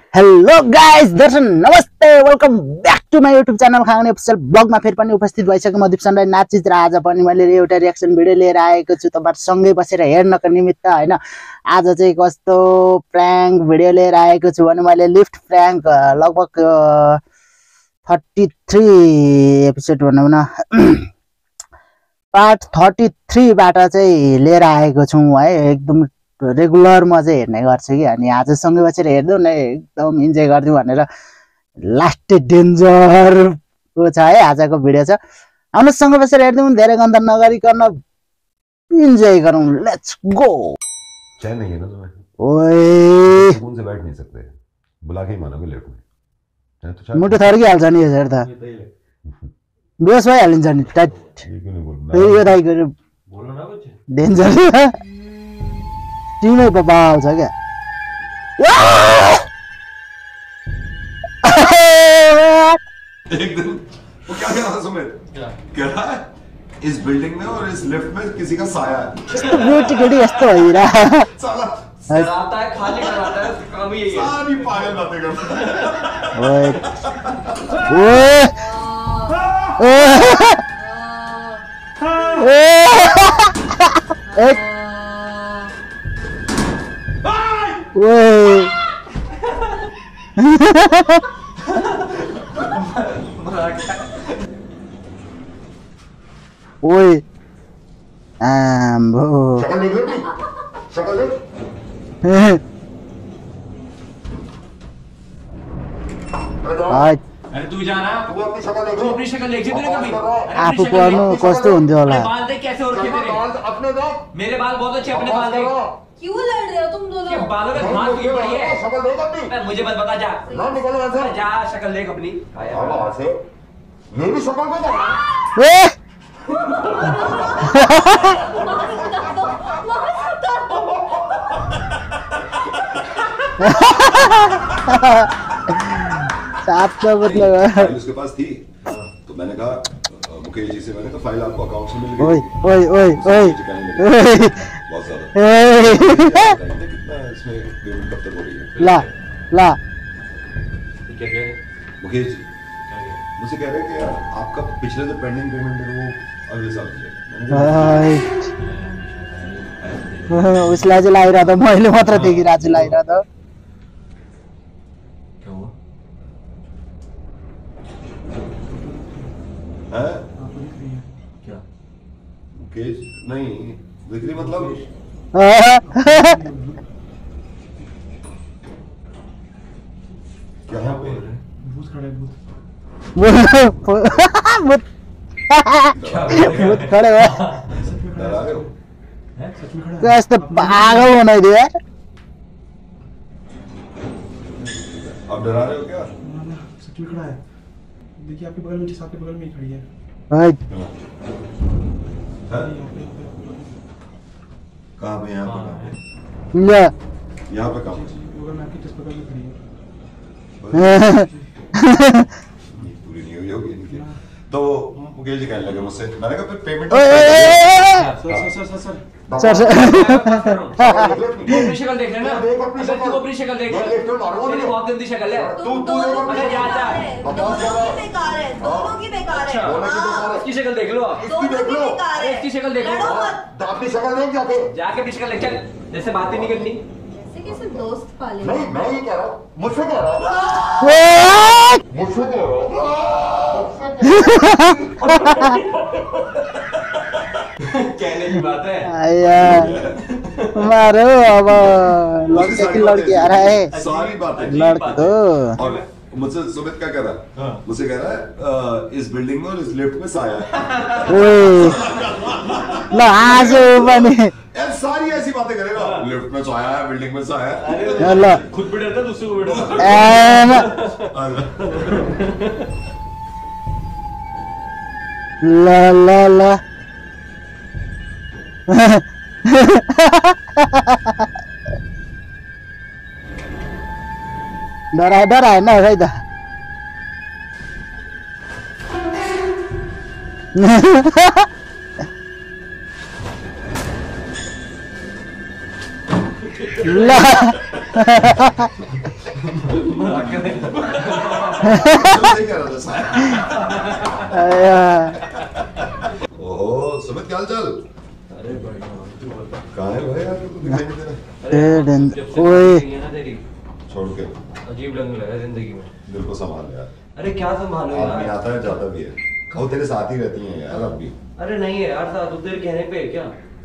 Hello guys, दर्शन नमस्ते, welcome back to my YouTube channel खाने अफिसियल ब्लगमा फेरि पनि उपस्थित भइसकेँ म दिपसन राई नाचिज। र आज पनि मैले एउटा रियाक्सन भिडियो लिएर आएको छु तपाईहरुसँगै बसेर हेर्नको निमित्त हैन। आज चाहिँ कस्तो प्र्याङ्क भिडियो लिएर आएको छु भने मैले लिफ्ट प्र्याङ्क लगभग 33 एपिसोड भनौँ न पार्ट 33 बाट चाहिँ लिएर आएको छु है। एकदम रेगुलर म चाहिँ हेर्ने गर्छु कि, अनि आज सँगै बसेर हेर्दै न एकदम इन्जोय गरिदिउँ भनेर लास्ट डेन्जर को छ है आजको भिडियो छ। आउनु सँगै बसेर हेर्दिउँ, धेरै गन्दा नगरिकन इन्जोय गरौँ। Let's go. चैन नहीं है ना तुम्हें? ओए सुकून से बैठ नहीं सकते, बुला के ही मानोगे लेफ्ट में। तो चाहे मुटु थर्किहाल्छ नि यसरी त, बेस भइहालिन्छ नि टाइट। ये क्यों नहीं बोल फेरि यो दाइको बोलो ना कुछ। डेन्जर टिमै बबाल छ क्या। एकदम वो क्या कह रहा था सुमित? कह रहा है इस बिल्डिंग में और इस लिफ्ट में किसी का साया है। ब्यूटी यस्तो हैरा साला डराता है, खाली डराता है, उसका काम ही यही है। सारी पागल बातें करता है। ओए ओए ओए ओए ओए आम्बो शक्ल देख ली? शक्ल देख। अरे तू जाना, तू अपनी शक्ल देख। तू अपनी शक्ल देख तूने कभी? आफू पर्नु कस्तो हुन्थ्यो होला। बाल देख कैसे हो रखे तेरे। अपने देख। मेरे बाल बहुत अच्छे, अपने बाल देख। क्यों लड़ रहे हो तुम दोनों? ये बालों में घास उगी पड़ी है। शक्ल देख अपनी। मुझे मत बता, जा ना निकलो ऐसे। जा, शक्ल देख अपनी। वहां से मेरी शक्ल को देख। ए साफ तो मतलब फाइल उसके पास थी, तो मैंने कहा मुकेश जी से, मैंने कहा फाइल आपको अकाउंट से मिल ओए गई। ओए ओए ओए बहुत ज्यादा कितना इसमें पेमेंट कब तक हो रही है? ला ला क्या मुकेश जी मुझसे कह रहे हैं कि यार आपका पिछले जो पेंडिंग पेमेंट है वो अगले साल की है। उसलाई चाहिँ लागिरहेको त मैले मात्र देखिरहेको छु लागिरहेको त। हैं? क्या? मुकेश नहीं बिक्री मतलब क्या है भूत खडे हो डरा रहे हो? कस्तो पागल बनाइदियो यार। आप डरा रहे हो क्या? सच में खड़ा है। देखिए आपके बगल में, जिस आपके बगल में ही खड़ी है। हैं? यहाँ पे कहाँ पे? यहाँ पे कहाँ पे? ल यहाँ पे कहाँ पे? बगल में आपके जिस बगल में खड़ी है। ये पूरी नहीं हुई होगी इनकी। तो मुकेश जी कहने लगे मुझसे, मैंने कहा फिर payment sir sir sir sir तू अपनी शक्ल देख लेना। अगर तू अपनी शक्ल देख ले, तेरी बहुत गंदी शक्ल है। तू दोनों अरे की जा जा। दोनों की बेकार है, दोनों की बेकार है। हाँ, इसकी शक्ल देख लो आप। दोनों की बेकार है। इसकी शक्ल देख लो। लड़ो मत। अपनी शक्ल देख जाके। जाके अपनी शक्ल देख, चल। जैसे बात ही नहीं करनी। ऐसे कैसे दोस्त पाले? नहीं मैं ये कह रहा हूँ, मुझसे कह रहा हूँ, मुझसे कह रहा कहने की बात है। आया मारो अब लड़के की लड़की आ रहा है, सारी बातें। लड़के तो और मुझसे सुमित क्या कह रहा है? मुझसे कह रहा है इस बिल्डिंग में और इस लिफ्ट में साया है। ओए ल आज पनि यार सारी ऐसी बातें करेगा, लिफ्ट में साया है, बिल्डिंग में साया है। ल खुद भी डरता, दूसरे को भी डरता। एम ल ल ल डराए न खै त ल ओहो सुमित क्या हाल चाल? अरे बढ़िया तू बता कहाँ है भाई यार, तू दिखाई नहीं दे रहा। ओए तेरी छोड़ के अजीब लगने लगा जिंदगी में। दिल को संभाल यार। अरे क्या संभालो आदमी यार। आता है जाता भी है, वो तेरे साथ ही रहती हैं यार अब भी। अरे नहीं है यार साथ तेरे कहने पे है क्या।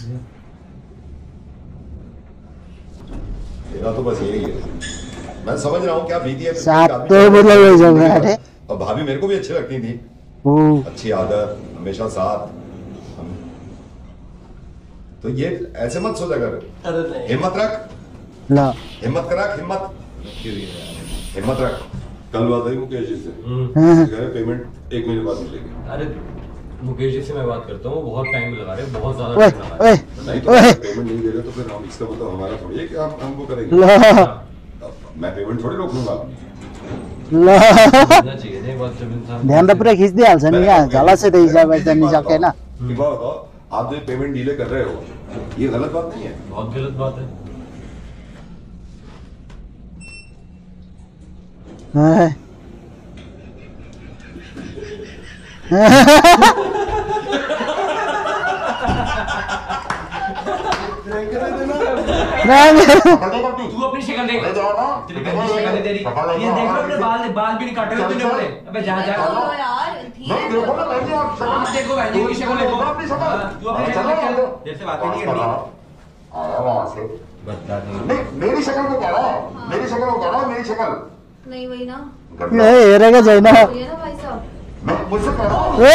तेरा तो बस यही है, मैं समझ रहा हूँ क्या बीती है। साथ काफी तो चीज़ें मतलब हैं। हो जाऊंगा, अरे। और भाभी मेरे को भी अच्छी लगती थी, ओ अच्छी आदत, हमेशा साथ। तो ये ऐसे मत सोचा कर, अरे नहीं हिम्मत रख, ल हिम्मत कर रख, हिम्मत हिम्मत रख। कल बात हुई मुकेश जी से, कह रहे पेमेंट 1 महीने बाद मिलेगी। अरे मुकेश जी से मैं बात करता हूँ, बहुत टाइम लगा रहे हैं, बहुत ज्यादा ओए टाइम लगा ओए रहे नहीं तो ओए पेमेंट नहीं दे रहे तो फिर हम, इसका मतलब हमारा थोड़ी है कि हम हमको करेंगे। ल मैं पेमेंट थोड़ी रोक लूंगा। ल हैं। करना चाहिए नहीं बात जब इंसान ध्यान त पुरा खिच्दिहाल्छ नि क्या झलसे त हिसाब त नि सकेन। एक बात बताओ, आप जो पेमेंट डिले कर रहे हो ये गलत बात नहीं है। बहुत गलत बात है। तू अपनी शक्ल देख, तेरी गंदी शक्ल है तेरी। ये देख लो अपने बाल भी नहीं काटे हुए तूने अपने। अबे जा जा चलो यार धीरे से बोलो। आप देखो भाई जी की शक्ल देखो। तू अपनी शक्ल देख, तेरे से बात नहीं करनी। बता दे मेरी शक्ल को कह रहा हूँ, मेरी शक्ल को कह रहा हूँ, मेरी शक्ल नहीं वही ना, हेरेको छैन। ये ना भाई साहब। मैं मुझसे कह रहा हूँ।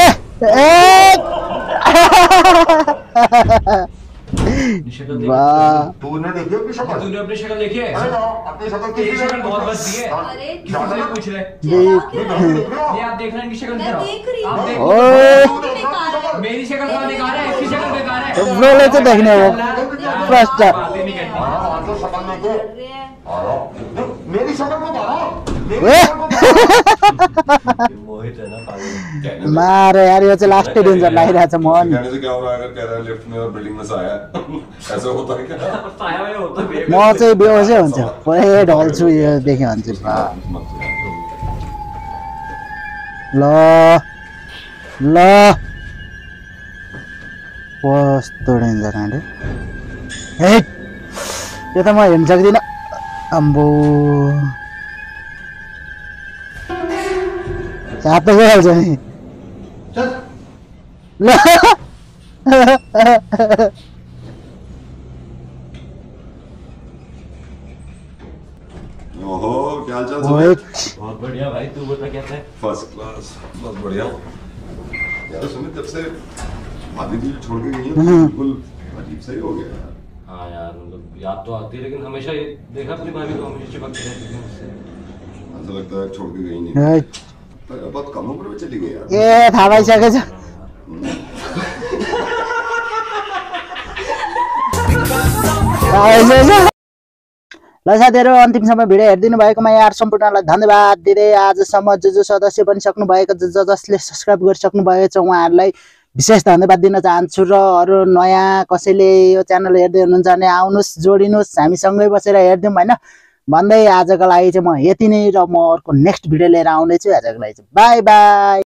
शक्ल देख। वाह तूने देखी अपनी शक्ल? तूने अपनी शक्ल देखी है? अरे ना, अपनी शक्ल तेरी किसी ने शक्ल बहुत बचती है। अरे किसी से पूछ ले। ये आप देख रहे हैं इनकी शक्ल मैं देख रही हूँ। आप देखो। ओए बेकार है। मेरी शक्ल कहाँ बेकार है, इसकी शक्ल बेकार है। ब्रोले चाहिँ देख्ने हो फर्स्ट। बातें नहीं करनी। हाँ, जो शक्ल लेके कर रहे हैं। मेरी शक्ल को कह रहा हूँ, मेरी ए! शक्ल को कह रहा हूँ। मोहित है ना पागल। मारे यार यो चाहिँ लास्ट डेन्जर लागिरहेछ मन। कहने से क्या हो रहा है, अगर कह रहा है लिफ्ट में और बिल्डिङ में साया है ऐसा होता है क्या? साया में होता है। म चाहिँ बेहोसै हुन्छ पुरै ढल्छु यो देख्यो भने चाहिँ। बा ल ल कस्तो डेन्जर आँटे। हे यो त म हेर्न सक्दिनँ। अम्बो चाप त गइहाल्छ नि। ल ओहो क्या हाल चाल ओए सुमित? बहुत बढ़िया भाई, तू बता कैसा है? फर्स्ट क्लास, बहुत बढ़िया। यार सुमित जब से भाभी जी छोड़ के गई है तो बिल्कुल अजीब सा ही हो गया यार। हाँ यार मतलब याद तो आती है, लेकिन हमेशा ये देखा अपनी भाभी को हमेशा चिपकती रहती है मुझसे। ऐसा लगता है छोड़ के गई नहीं, हे, पर बहुत कम उम्र में चली गई यार। ए थाहा भइसकेछ। ल साथीहरू अन्तिमसम्म भिडियो हेरिदिनु भएकोमा यार सम्पूर्णलाई धन्यवाद दिँदै आजसम्म जो सदस्य बनिसक्नु भएको जसले सब्सक्राइब गरिसक्नु भएको छ उहाँहरूलाई विशेष धन्यवाद दिन चाहन्छु। र अरू नयाँ कसैले यो च्यानल हेर्दै हुनुहुन्छ भने आउनुहोस्, जोडिनुहोस्, हामी सँगै बसेर हेरिदिउँ होइन भन्दै आजको लागि चाहिँ म यति नै, र म अर्को नेक्स्ट भिडियो लिएर आउनेछु। आजको लागि चाहिँ बाई बाई।